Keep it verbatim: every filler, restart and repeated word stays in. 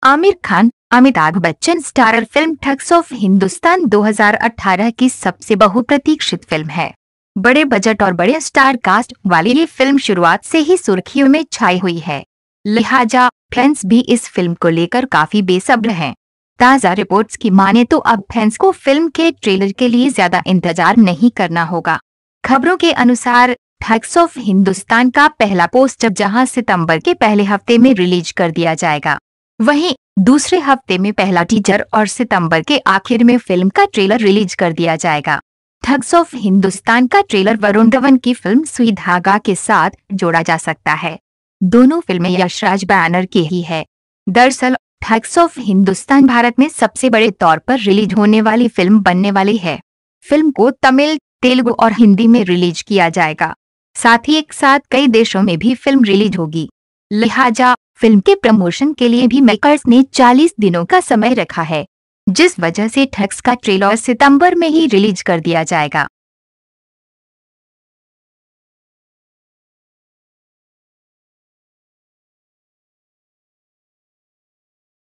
Aamir Khan, Amitabh Bachchan starrer film Thugs of Hindustan दो हज़ार अठारह की सबसे बहुप्रतीक्षित फिल्म है। बड़े बजट और बड़े स्टार कास्ट वाली ये फिल्म शुरुआत से ही सुर्खियों में छाई हुई है, लिहाजा फैंस भी इस फिल्म को लेकर काफी बेसब्र हैं। ताज़ा रिपोर्ट्स की माने तो अब फैंस को फिल्म के ट्रेलर के लिए ज्यादा इंतजार नहीं करना होगा। खबरों के अनुसार ठग्स ऑफ हिंदुस्तान का पहला पोस्टर जहां सितंबर के पहले हफ्ते में रिलीज कर दिया जाएगा, वहीं दूसरे हफ्ते में पहला टीजर और सितंबर के आखिर में फिल्म का ट्रेलर रिलीज कर दिया जाएगा। ठग्स ऑफ हिंदुस्तान का ट्रेलर वरुण धवन की फिल्म सुई धागा के साथ जोड़ा जा सकता है। दोनों फिल्में यशराज बैनर की ही है। दरअसल ठग्स ऑफ हिंदुस्तान भारत में सबसे बड़े तौर पर रिलीज होने वाली फिल्म बनने वाली है। फिल्म को तमिल, तेलुगु और हिंदी में रिलीज किया जाएगा। साथ ही एक साथ कई देशों में भी फिल्म रिलीज होगी। लिहाजा फिल्म के प्रमोशन के लिए भी मेकर्स ने चालीस दिनों का समय रखा है, जिस वजह से ठग्स का ट्रेलर सितंबर में ही रिलीज कर दिया जाएगा।